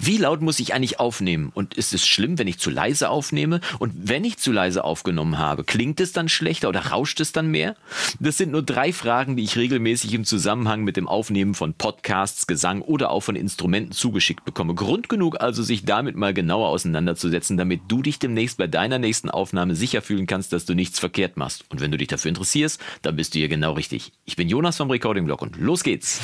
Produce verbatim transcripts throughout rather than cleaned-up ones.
Wie laut muss ich eigentlich aufnehmen? Und ist es schlimm, wenn ich zu leise aufnehme? Und wenn ich zu leise aufgenommen habe, klingt es dann schlechter oder rauscht es dann mehr? Das sind nur drei Fragen, die ich regelmäßig im Zusammenhang mit dem Aufnehmen von Podcasts, Gesang oder auch von Instrumenten zugeschickt bekomme. Grund genug also, sich damit mal genauer auseinanderzusetzen, damit du dich demnächst bei deiner nächsten Aufnahme sicher fühlen kannst, dass du nichts verkehrt machst. Und wenn du dich dafür interessierst, dann bist du hier genau richtig. Ich bin Jonas vom Recording Blog und los geht's!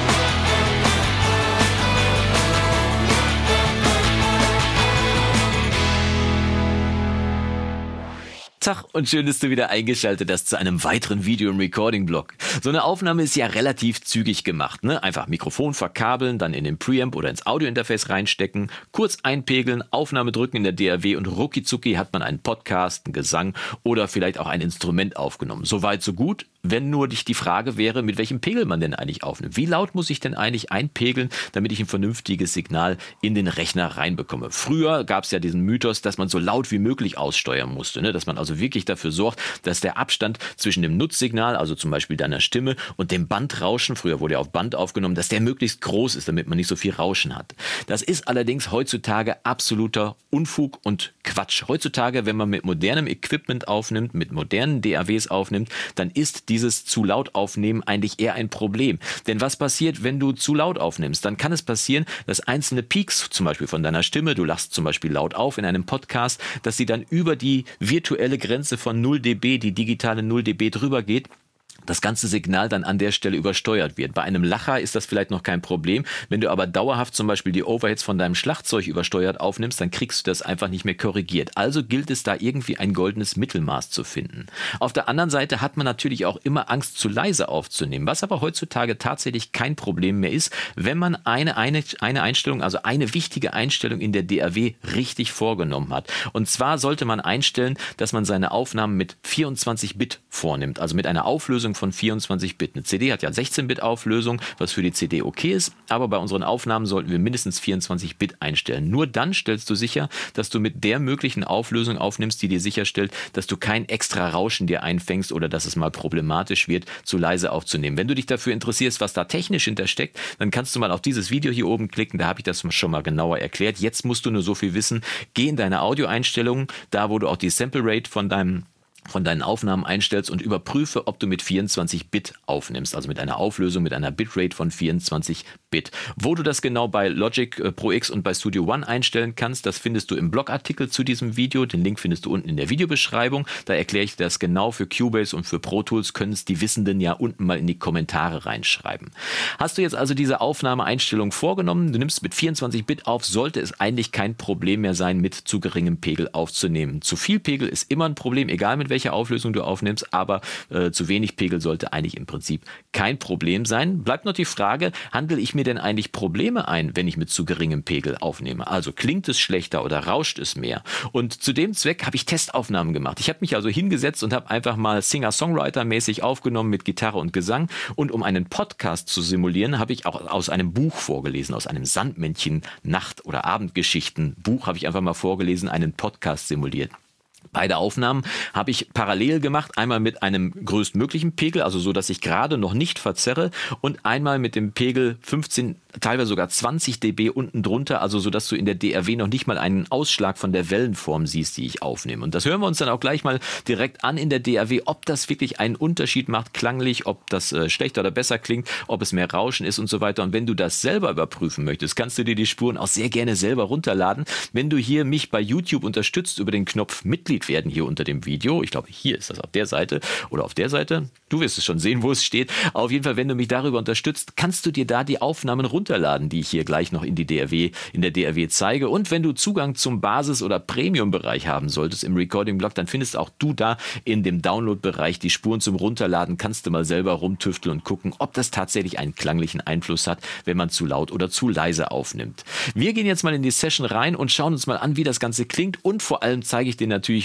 Tag und schön, dass du wieder eingeschaltet hast zu einem weiteren Video im Recording-Blog. So eine Aufnahme ist ja relativ zügig gemacht, ne? Einfach Mikrofon verkabeln, dann in den Preamp oder ins Audio-Interface reinstecken, kurz einpegeln, Aufnahme drücken in der D A W und rucki-zucki hat man einen Podcast, einen Gesang oder vielleicht auch ein Instrument aufgenommen. Soweit, so gut. Wenn nur dich die Frage wäre, mit welchem Pegel man denn eigentlich aufnimmt. Wie laut muss ich denn eigentlich einpegeln, damit ich ein vernünftiges Signal in den Rechner reinbekomme? Früher gab es ja diesen Mythos, dass man so laut wie möglich aussteuern musste, ne? Dass man also wirklich dafür sorgt, dass der Abstand zwischen dem Nutzsignal, also zum Beispiel deiner Stimme, und dem Bandrauschen, früher wurde ja auf Band aufgenommen, dass der möglichst groß ist, damit man nicht so viel Rauschen hat. Das ist allerdings heutzutage absoluter Unfug und Quatsch. Heutzutage, wenn man mit modernem Equipment aufnimmt, mit modernen D A Ws aufnimmt, dann ist dieses zu laut aufnehmen eigentlich eher ein Problem. Denn was passiert, wenn du zu laut aufnimmst? Dann kann es passieren, dass einzelne Peaks, zum Beispiel von deiner Stimme, du lachst zum Beispiel laut auf in einem Podcast, dass sie dann über die virtuelle Grenze von null Dezibel, die digitale null Dezibel drüber geht, das ganze Signal dann an der Stelle übersteuert wird. Bei einem Lacher ist das vielleicht noch kein Problem. Wenn du aber dauerhaft zum Beispiel die Overheads von deinem Schlagzeug übersteuert aufnimmst, dann kriegst du das einfach nicht mehr korrigiert. Also gilt es da irgendwie ein goldenes Mittelmaß zu finden. Auf der anderen Seite hat man natürlich auch immer Angst, zu leise aufzunehmen, was aber heutzutage tatsächlich kein Problem mehr ist, wenn man eine, eine, eine Einstellung, also eine wichtige Einstellung in der D A W richtig vorgenommen hat. Und zwar sollte man einstellen, dass man seine Aufnahmen mit vierundzwanzig Bit vornimmt, also mit einer Auflösung von vierundzwanzig Bit. Eine C D hat ja sechzehn Bit Auflösung, was für die C D okay ist, aber bei unseren Aufnahmen sollten wir mindestens vierundzwanzig Bit einstellen. Nur dann stellst du sicher, dass du mit der möglichen Auflösung aufnimmst, die dir sicherstellt, dass du kein extra Rauschen dir einfängst oder dass es mal problematisch wird, zu leise aufzunehmen. Wenn du dich dafür interessierst, was da technisch hintersteckt, dann kannst du mal auf dieses Video hier oben klicken, da habe ich das schon mal genauer erklärt. Jetzt musst du nur so viel wissen, geh in deine Audioeinstellungen, da wo du auch die Sample Rate von deinem von deinen Aufnahmen einstellst und überprüfe, ob du mit vierundzwanzig Bit aufnimmst, also mit einer Auflösung, mit einer Bitrate von vierundzwanzig Bit. Wo du das genau bei Logic Pro X und bei Studio One einstellen kannst, das findest du im Blogartikel zu diesem Video. Den Link findest du unten in der Videobeschreibung. Da erkläre ich das genau für Cubase und für Pro Tools. Können es die Wissenden ja unten mal in die Kommentare reinschreiben. Hast du jetzt also diese Aufnahmeeinstellung vorgenommen, du nimmst mit vierundzwanzig Bit auf, sollte es eigentlich kein Problem mehr sein, mit zu geringem Pegel aufzunehmen. Zu viel Pegel ist immer ein Problem, egal mit welche Auflösung du aufnimmst, aber äh, zu wenig Pegel sollte eigentlich im Prinzip kein Problem sein. Bleibt noch die Frage, handle ich mir denn eigentlich Probleme ein, wenn ich mit zu geringem Pegel aufnehme? Also klingt es schlechter oder rauscht es mehr? Und zu dem Zweck habe ich Testaufnahmen gemacht. Ich habe mich also hingesetzt und habe einfach mal Singer-Songwriter-mäßig aufgenommen mit Gitarre und Gesang, und um einen Podcast zu simulieren, habe ich auch aus einem Buch vorgelesen, aus einem Sandmännchen-Nacht- oder Abendgeschichten-Buch habe ich einfach mal vorgelesen, einen Podcast simuliert. Beide Aufnahmen habe ich parallel gemacht, einmal mit einem größtmöglichen Pegel, also so, dass ich gerade noch nicht verzerre, und einmal mit dem Pegel fünfzehn, teilweise sogar zwanzig Dezibel unten drunter, also so, dass du in der D A W noch nicht mal einen Ausschlag von der Wellenform siehst, die ich aufnehme. Und das hören wir uns dann auch gleich mal direkt an in der D A W, ob das wirklich einen Unterschied macht klanglich, ob das äh, schlechter oder besser klingt, ob es mehr Rauschen ist und so weiter. Und wenn du das selber überprüfen möchtest, kannst du dir die Spuren auch sehr gerne selber runterladen. Wenn du hier mich bei YouTube unterstützt über den Knopf Mitglied werden hier unter dem Video. Ich glaube, hier ist das auf der Seite oder auf der Seite. Du wirst es schon sehen, wo es steht. Auf jeden Fall, wenn du mich darüber unterstützt, kannst du dir da die Aufnahmen runterladen, die ich hier gleich noch in die D A W, in der D A W zeige. Und wenn du Zugang zum Basis- oder Premium-Bereich haben solltest im Recording-Blog, dann findest auch du da in dem Download-Bereich die Spuren zum Runterladen. Kannst du mal selber rumtüfteln und gucken, ob das tatsächlich einen klanglichen Einfluss hat, wenn man zu laut oder zu leise aufnimmt. Wir gehen jetzt mal in die Session rein und schauen uns mal an, wie das Ganze klingt, und vor allem zeige ich dir natürlich,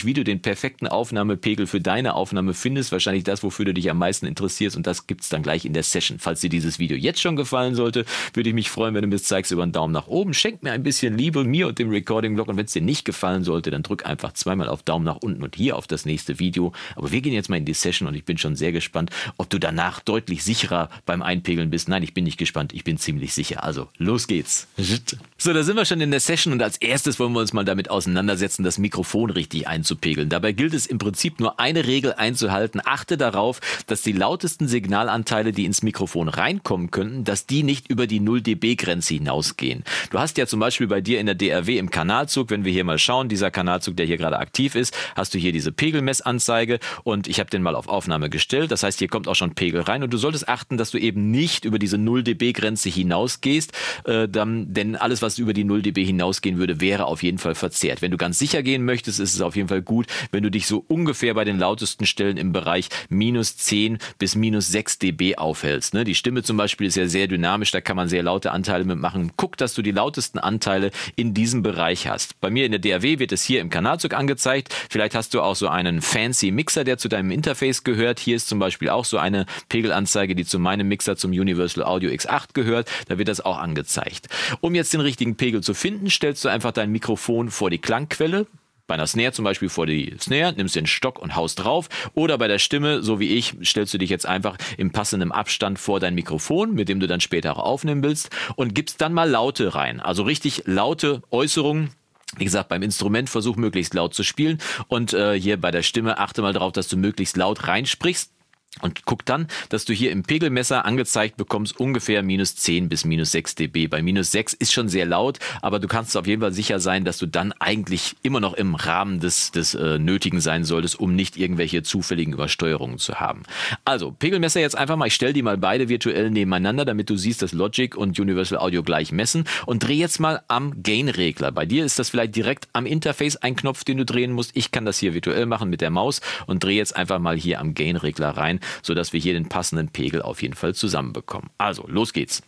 wie du den perfekten Aufnahmepegel für deine Aufnahme findest. Wahrscheinlich das, wofür du dich am meisten interessierst, und das gibt's dann gleich in der Session. Falls dir dieses Video jetzt schon gefallen sollte, würde ich mich freuen, wenn du mir es zeigst über einen Daumen nach oben. Schenk mir ein bisschen Liebe, mir und dem Recording-Blog, und wenn es dir nicht gefallen sollte, dann drück einfach zweimal auf Daumen nach unten und hier auf das nächste Video. Aber wir gehen jetzt mal in die Session und ich bin schon sehr gespannt, ob du danach deutlich sicherer beim Einpegeln bist. Nein, ich bin nicht gespannt, ich bin ziemlich sicher. Also, los geht's. So, da sind wir schon in der Session und als erstes wollen wir uns mal damit auseinandersetzen, das Mikrofon richtig einzupegeln. Dabei gilt es im Prinzip nur eine Regel einzuhalten. Achte darauf, dass die lautesten Signalanteile, die ins Mikrofon reinkommen könnten, dass die nicht über die null DB Grenze hinausgehen. Du hast ja zum Beispiel bei dir in der D R W im Kanalzug, wenn wir hier mal schauen, dieser Kanalzug, der hier gerade aktiv ist, hast du hier diese Pegelmessanzeige und ich habe den mal auf Aufnahme gestellt. Das heißt, hier kommt auch schon Pegel rein und du solltest achten, dass du eben nicht über diese null DB Grenze hinausgehst, äh, dann, denn alles, was über die null DB hinausgehen würde, wäre auf jeden Fall verzerrt. Wenn du ganz sicher gehen möchtest, ist es auf jeden Fall gut, wenn du dich so ungefähr bei den lautesten Stellen im Bereich minus zehn bis minus sechs DB aufhältst. Ne? Die Stimme zum Beispiel ist ja sehr dynamisch, da kann man sehr laute Anteile mitmachen. Guck, dass du die lautesten Anteile in diesem Bereich hast. Bei mir in der D A W wird es hier im Kanalzug angezeigt. Vielleicht hast du auch so einen fancy Mixer, der zu deinem Interface gehört. Hier ist zum Beispiel auch so eine Pegelanzeige, die zu meinem Mixer, zum Universal Audio X acht gehört. Da wird das auch angezeigt. Um jetzt den richtigen Pegel zu finden, stellst du einfach dein Mikrofon vor die Klangquelle. Bei einer Snare zum Beispiel vor die Snare, nimmst den Stock und haust drauf. Oder bei der Stimme, so wie ich, stellst du dich jetzt einfach im passenden Abstand vor dein Mikrofon, mit dem du dann später auch aufnehmen willst, und gibst dann mal Laute rein. Also richtig laute Äußerungen. Wie gesagt, beim Instrument versuch möglichst laut zu spielen. Und äh, hier bei der Stimme achte mal darauf, dass du möglichst laut reinsprichst. Und guck dann, dass du hier im Pegelmesser angezeigt bekommst, ungefähr minus zehn bis minus sechs DB. Bei minus sechs ist schon sehr laut, aber du kannst auf jeden Fall sicher sein, dass du dann eigentlich immer noch im Rahmen des, des äh, Nötigen sein solltest, um nicht irgendwelche zufälligen Übersteuerungen zu haben. Also, Pegelmesser jetzt einfach mal, ich stelle die mal beide virtuell nebeneinander, damit du siehst, dass Logic und Universal Audio gleich messen, und dreh jetzt mal am Gain-Regler. Bei dir ist das vielleicht direkt am Interface ein Knopf, den du drehen musst. Ich kann das hier virtuell machen mit der Maus und drehe jetzt einfach mal hier am Gain-Regler rein, sodass wir hier den passenden Pegel auf jeden Fall zusammenbekommen. Also, los geht's.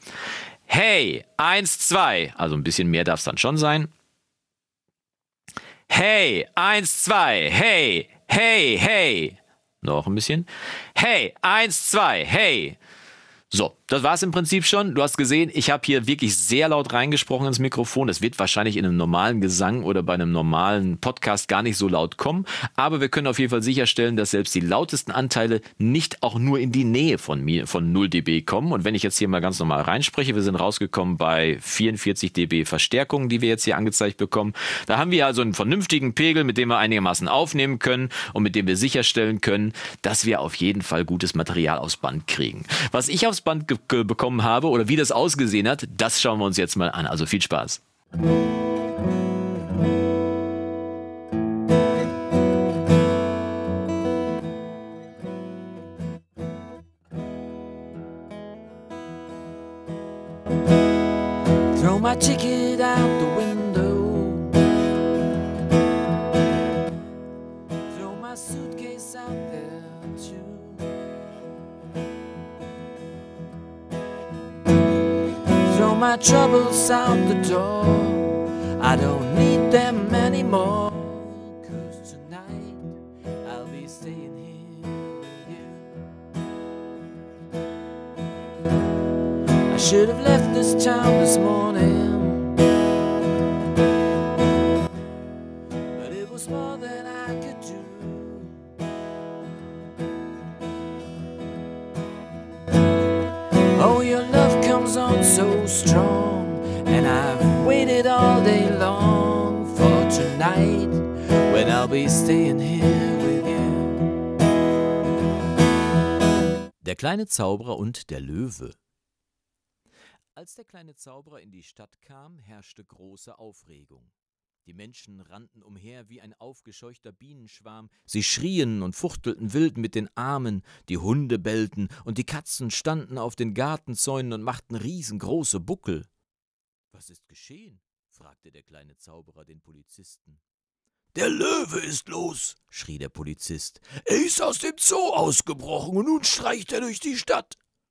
Hey, eins, zwei. Also ein bisschen mehr darf es dann schon sein. Hey, eins, zwei. Hey, hey, hey. Noch ein bisschen. Hey, eins, zwei. Hey. So, das war's im Prinzip schon. Du hast gesehen, ich habe hier wirklich sehr laut reingesprochen ins Mikrofon. Das wird wahrscheinlich in einem normalen Gesang oder bei einem normalen Podcast gar nicht so laut kommen. Aber wir können auf jeden Fall sicherstellen, dass selbst die lautesten Anteile nicht auch nur in die Nähe von mir, von null DB kommen. Und wenn ich jetzt hier mal ganz normal reinspreche, wir sind rausgekommen bei vierundvierzig DB Verstärkung, die wir jetzt hier angezeigt bekommen. Da haben wir also einen vernünftigen Pegel, mit dem wir einigermaßen aufnehmen können und mit dem wir sicherstellen können, dass wir auf jeden Fall gutes Material aufs Band kriegen. Was ich aufs Band bekommen habe oder wie das ausgesehen hat, das schauen wir uns jetzt mal an. Also viel Spaß. Throw my ticket out the window. Throw my suitcase out there too. Throw my troubles out the door. I don't need them anymore. 'Cause tonight I'll be staying here with you. I should have left this town this morning, but it was more than I could do. Oh, your love comes on so strong, and I've waited all day long for tonight, when I'll be staying here with you. Der kleine Zauberer und der Löwe. Als der kleine Zauberer in die Stadt kam, herrschte große Aufregung. Die Menschen rannten umher wie ein aufgescheuchter Bienenschwarm. Sie schrien und fuchtelten wild mit den Armen, die Hunde bellten und die Katzen standen auf den Gartenzäunen und machten riesengroße Buckel. »Was ist geschehen?« fragte der kleine Zauberer den Polizisten. »Der Löwe ist los«, schrie der Polizist. »Er ist aus dem Zoo ausgebrochen und nun streicht er durch die Stadt.«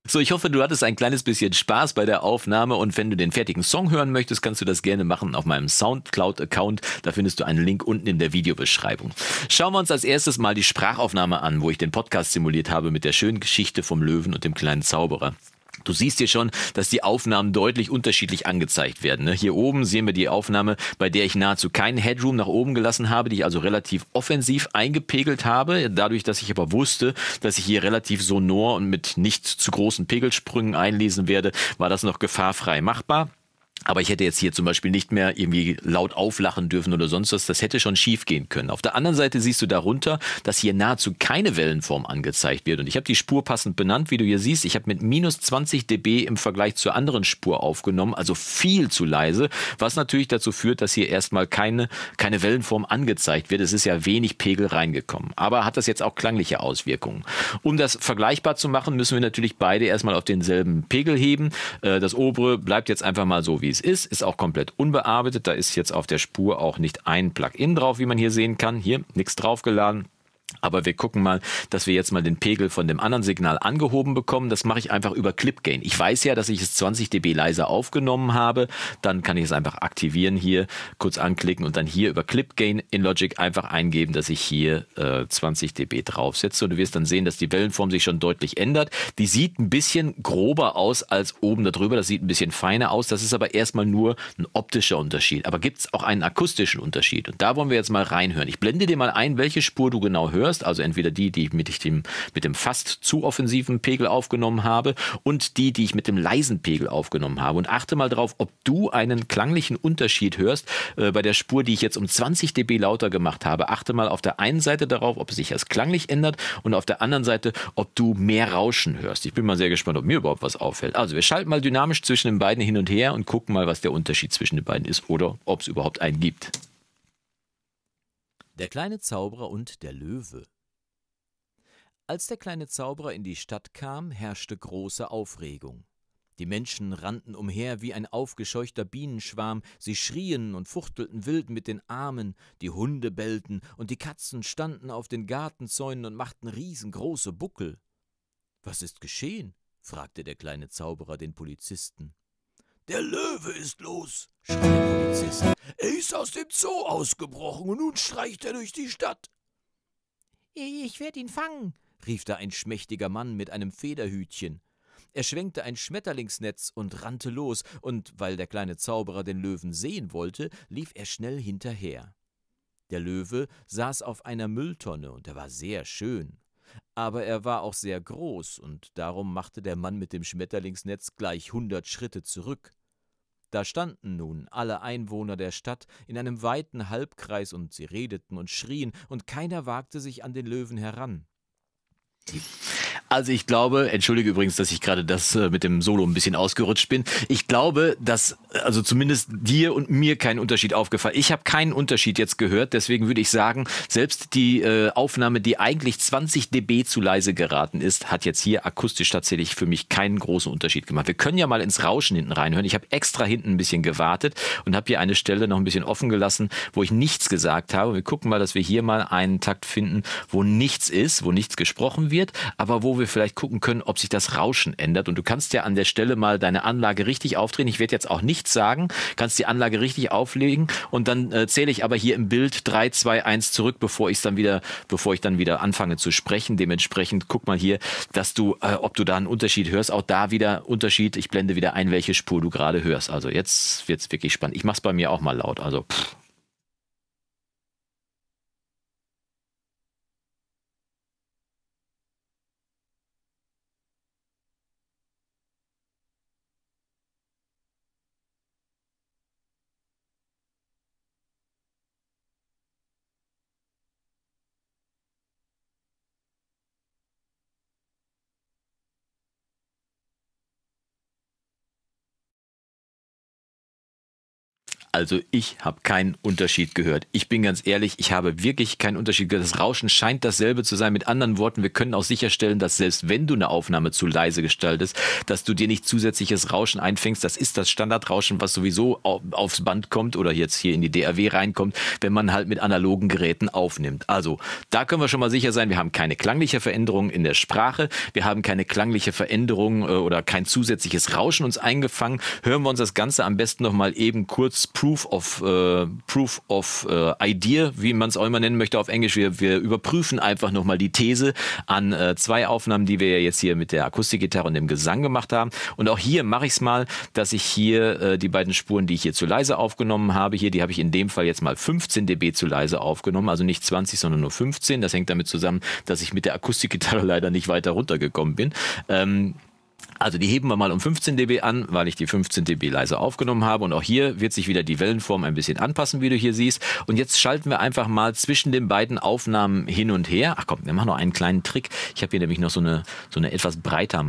So, ich hoffe, du hattest ein kleines bisschen Spaß bei der Aufnahme und wenn du den fertigen Song hören möchtest, kannst du das gerne machen auf meinem Soundcloud-Account. Da findest du einen Link unten in der Videobeschreibung. Schauen wir uns als erstes mal die Sprachaufnahme an, wo ich den Podcast simuliert habe mit der schönen Geschichte vom Löwen und dem kleinen Zauberer. Du siehst hier schon, dass die Aufnahmen deutlich unterschiedlich angezeigt werden. Ne? Hier oben sehen wir die Aufnahme, bei der ich nahezu keinen Headroom nach oben gelassen habe, die ich also relativ offensiv eingepegelt habe. Dadurch, dass ich aber wusste, dass ich hier relativ sonor und mit nicht zu großen Pegelsprüngen einlesen werde, war das noch gefahrfrei machbar. Aber ich hätte jetzt hier zum Beispiel nicht mehr irgendwie laut auflachen dürfen oder sonst was. Das hätte schon schief gehen können. Auf der anderen Seite siehst du darunter, dass hier nahezu keine Wellenform angezeigt wird. Und ich habe die Spur passend benannt, wie du hier siehst. Ich habe mit minus zwanzig dB im Vergleich zur anderen Spur aufgenommen, also viel zu leise, was natürlich dazu führt, dass hier erstmal keine, keine Wellenform angezeigt wird. Es ist ja wenig Pegel reingekommen. Aber hat das jetzt auch klangliche Auswirkungen? Um das vergleichbar zu machen, müssen wir natürlich beide erstmal auf denselben Pegel heben. Das obere bleibt jetzt einfach mal so, wie es ist, ist auch komplett unbearbeitet. Da ist jetzt auf der Spur auch nicht ein Plugin drauf, wie man hier sehen kann. Hier nichts draufgeladen. Aber wir gucken mal, dass wir jetzt mal den Pegel von dem anderen Signal angehoben bekommen. Das mache ich einfach über Clip Gain. Ich weiß ja, dass ich es zwanzig dB leiser aufgenommen habe. Dann kann ich es einfach aktivieren hier, kurz anklicken und dann hier über Clip Gain in Logic einfach eingeben, dass ich hier äh, zwanzig dB draufsetze. Und du wirst dann sehen, dass die Wellenform sich schon deutlich ändert. Die sieht ein bisschen grober aus als oben darüber. Das sieht ein bisschen feiner aus. Das ist aber erstmal nur ein optischer Unterschied. Aber gibt es auch einen akustischen Unterschied? Und da wollen wir jetzt mal reinhören. Ich blende dir mal ein, welche Spur du genau hörst. Also entweder die, die ich mit dem, mit dem fast zu offensiven Pegel aufgenommen habe und die, die ich mit dem leisen Pegel aufgenommen habe. Und achte mal drauf, ob du einen klanglichen Unterschied hörst äh, bei der Spur, die ich jetzt um zwanzig dB lauter gemacht habe. Achte mal auf der einen Seite darauf, ob es sich erst klanglich ändert und auf der anderen Seite, ob du mehr Rauschen hörst. Ich bin mal sehr gespannt, ob mir überhaupt was auffällt. Also wir schalten mal dynamisch zwischen den beiden hin und her und gucken mal, was der Unterschied zwischen den beiden ist oder ob es überhaupt einen gibt. Der kleine Zauberer und der Löwe. Als der kleine Zauberer in die Stadt kam, herrschte große Aufregung. Die Menschen rannten umher wie ein aufgescheuchter Bienenschwarm, sie schrien und fuchtelten wild mit den Armen, die Hunde bellten und die Katzen standen auf den Gartenzäunen und machten riesengroße Buckel. »Was ist geschehen?« fragte der kleine Zauberer den Polizisten. »Der Löwe ist los«, schrie der Polizist. »Er ist aus dem Zoo ausgebrochen und nun streicht er durch die Stadt.« »Ich werde ihn fangen«, rief da ein schmächtiger Mann mit einem Federhütchen. Er schwenkte ein Schmetterlingsnetz und rannte los, und weil der kleine Zauberer den Löwen sehen wollte, lief er schnell hinterher. Der Löwe saß auf einer Mülltonne, und er war sehr schön. Aber er war auch sehr groß, und darum machte der Mann mit dem Schmetterlingsnetz gleich hundert Schritte zurück. Da standen nun alle Einwohner der Stadt in einem weiten Halbkreis, und sie redeten und schrien, und keiner wagte sich an den Löwen heran. Also ich glaube, entschuldige übrigens, dass ich gerade das äh, mit dem Solo ein bisschen ausgerutscht bin. Ich glaube, dass also zumindest dir und mir kein Unterschied aufgefallen. Ich habe keinen Unterschied jetzt gehört, deswegen würde ich sagen, selbst die äh, Aufnahme, die eigentlich zwanzig dB zu leise geraten ist, hat jetzt hier akustisch tatsächlich für mich keinen großen Unterschied gemacht. Wir können ja mal ins Rauschen hinten reinhören. Ich habe extra hinten ein bisschen gewartet und habe hier eine Stelle noch ein bisschen offen gelassen, wo ich nichts gesagt habe. Wir gucken mal, dass wir hier mal einen Takt finden, wo nichts ist, wo nichts gesprochen wird, aber wo wir vielleicht gucken können, ob sich das Rauschen ändert. Und du kannst ja an der Stelle mal deine Anlage richtig aufdrehen. Ich werde jetzt auch nichts sagen, kannst die Anlage richtig auflegen und dann äh, zähle ich aber hier im Bild drei, zwei, eins zurück, bevor ich dann wieder, bevor ich dann wieder anfange zu sprechen. Dementsprechend guck mal hier, dass du, äh, ob du da einen Unterschied hörst. Auch da wieder Unterschied. Ich blende wieder ein, welche Spur du gerade hörst. Also jetzt wird es wirklich spannend. Ich mache es bei mir auch mal laut. Also pff. Also ich habe keinen Unterschied gehört. Ich bin ganz ehrlich, ich habe wirklich keinen Unterschied gehört. Das Rauschen scheint dasselbe zu sein. Mit anderen Worten, wir können auch sicherstellen, dass selbst wenn du eine Aufnahme zu leise gestaltest, dass du dir nicht zusätzliches Rauschen einfängst. Das ist das Standardrauschen, was sowieso aufs Band kommt oder jetzt hier in die D A W reinkommt, wenn man halt mit analogen Geräten aufnimmt. Also da können wir schon mal sicher sein, wir haben keine klangliche Veränderung in der Sprache, wir haben keine klangliche Veränderung äh, oder kein zusätzliches Rauschen uns eingefangen. Hören wir uns das Ganze am besten noch mal eben kurz Proof of, äh, Proof of äh, Idea, wie man es auch immer nennen möchte auf Englisch. Wir, wir überprüfen einfach noch mal die These an äh, zwei Aufnahmen, die wir ja jetzt hier mit der Akustikgitarre und dem Gesang gemacht haben. Und auch hier mache ich es mal, dass ich hier äh, die beiden Spuren, die ich hier zu leise aufgenommen habe, hier, die habe ich in dem Fall jetzt mal fünfzehn Dezibel zu leise aufgenommen, also nicht zwanzig, sondern nur fünfzehn. Das hängt damit zusammen, dass ich mit der Akustikgitarre leider nicht weiter runtergekommen bin. Ähm, Also die heben wir mal um fünfzehn Dezibel an, weil ich die fünfzehn Dezibel leise aufgenommen habe. Und auch hier wird sich wieder die Wellenform ein bisschen anpassen, wie du hier siehst. Und jetzt schalten wir einfach mal zwischen den beiden Aufnahmen hin und her. Ach komm, wir machen noch einen kleinen Trick. Ich habe hier nämlich noch so eine, so eine etwas breiter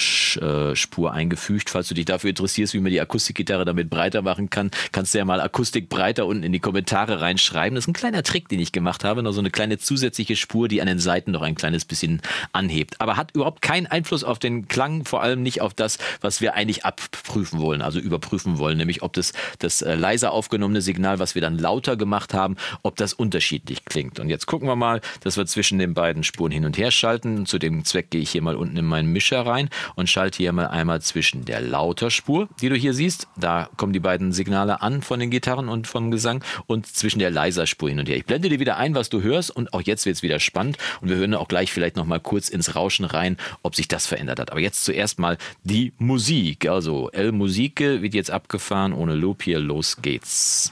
Mach-Spur eingefügt. Falls du dich dafür interessierst, wie man die Akustikgitarre damit breiter machen kann, kannst du ja mal Akustik breiter unten in die Kommentare reinschreiben. Das ist ein kleiner Trick, den ich gemacht habe. Noch so eine kleine zusätzliche Spur, die an den Seiten noch ein kleines bisschen anhebt. Aber hat überhaupt keinen Einfluss auf den Klang, vor allem nicht auf das, was wir eigentlich abprüfen wollen, also überprüfen wollen, nämlich ob das, das äh, leiser aufgenommene Signal, was wir dann lauter gemacht haben, ob das unterschiedlich klingt. Und jetzt gucken wir mal, dass wir zwischen den beiden Spuren hin und her schalten. Zu dem Zweck gehe ich hier mal unten in meinen Mischer rein und schalte hier mal einmal zwischen der Lauterspur, die du hier siehst, da kommen die beiden Signale an von den Gitarren und vom Gesang, und zwischen der Leiserspur hin und her. Ich blende dir wieder ein, was du hörst, und auch jetzt wird es wieder spannend und wir hören auch gleich vielleicht noch mal kurz ins Rauschen rein, ob sich das verändert hat. Aber jetzt zuerst mal die Musik. Also El Musique wird jetzt abgefahren, ohne Loop hier, los geht's.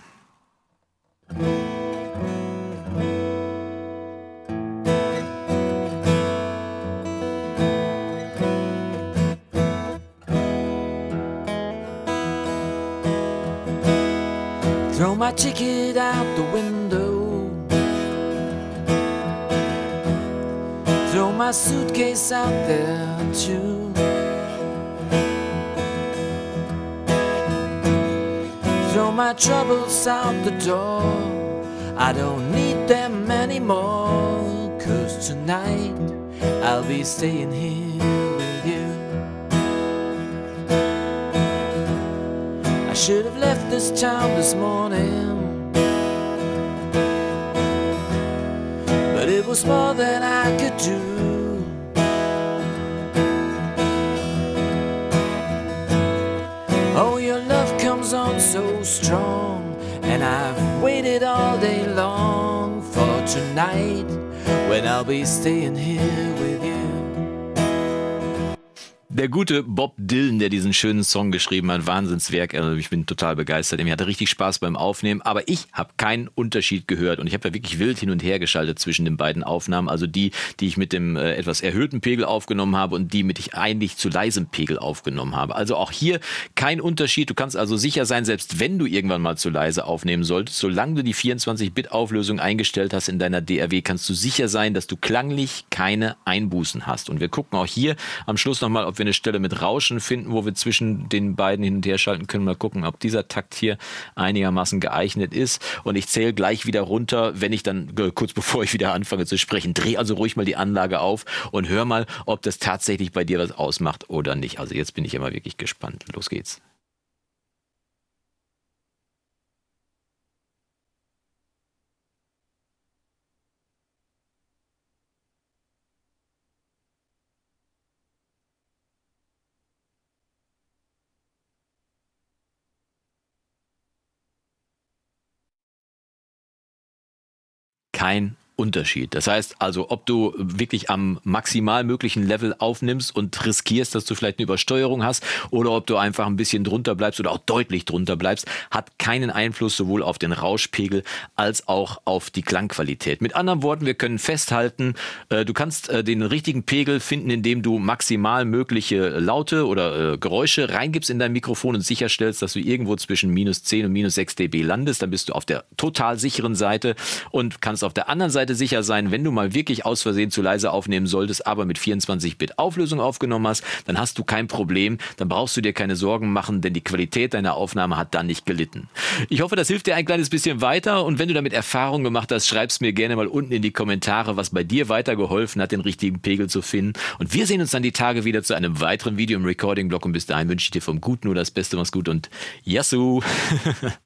Throw my ticket out the window, throw my suitcase out there too. Throw my troubles out the door, I don't need them anymore, 'cause tonight I'll be staying here with you. I should have left this town this morning, but it was more than I could do. Oh, your love comes on so strong, and I've waited all day long for tonight, when I'll be staying here with you. Der gute Bob Dylan, der diesen schönen Song geschrieben hat, Wahnsinnswerk. Also ich bin total begeistert. Ich hatte richtig Spaß beim Aufnehmen, aber ich habe keinen Unterschied gehört. Und ich habe ja wirklich wild hin und her geschaltet zwischen den beiden Aufnahmen. Also die, die ich mit dem äh, etwas erhöhten Pegel aufgenommen habe und die mit ich eigentlich zu leisem Pegel aufgenommen habe. Also auch hier kein Unterschied. Du kannst also sicher sein, selbst wenn du irgendwann mal zu leise aufnehmen solltest, solange du die vierundzwanzig Bit Auflösung eingestellt hast in deiner D A W, kannst du sicher sein, dass du klanglich keine Einbußen hast. Und wir gucken auch hier am Schluss nochmal, ob wir eine Stelle mit Rauschen finden, wo wir zwischen den beiden hin und her schalten können. Mal gucken, ob dieser Takt hier einigermaßen geeignet ist. Und ich zähle gleich wieder runter, wenn ich dann, kurz bevor ich wieder anfange zu sprechen, dreh also ruhig mal die Anlage auf und hör mal, ob das tatsächlich bei dir was ausmacht oder nicht. Also jetzt bin ich immer wirklich gespannt. Los geht's. Kein Unterschied. Das heißt also, ob du wirklich am maximal möglichen Level aufnimmst und riskierst, dass du vielleicht eine Übersteuerung hast, oder ob du einfach ein bisschen drunter bleibst oder auch deutlich drunter bleibst, hat keinen Einfluss sowohl auf den Rauschpegel als auch auf die Klangqualität. Mit anderen Worten, wir können festhalten, äh, du kannst äh, den richtigen Pegel finden, indem du maximal mögliche Laute oder äh, Geräusche reingibst in dein Mikrofon und sicherstellst, dass du irgendwo zwischen minus zehn und minus sechs Dezibel landest. Dann bist du auf der total sicheren Seite und kannst auf der anderen Seite Seite sicher sein, wenn du mal wirklich aus Versehen zu leise aufnehmen solltest, aber mit vierundzwanzig Bit Auflösung aufgenommen hast, dann hast du kein Problem, dann brauchst du dir keine Sorgen machen, denn die Qualität deiner Aufnahme hat dann nicht gelitten. Ich hoffe, das hilft dir ein kleines bisschen weiter und wenn du damit Erfahrung gemacht hast, schreib's mir gerne mal unten in die Kommentare, was bei dir weitergeholfen hat, den richtigen Pegel zu finden. Und wir sehen uns dann die Tage wieder zu einem weiteren Video im Recording-Blog und bis dahin wünsche ich dir vom Guten nur das Beste, mach's gut und Yassou!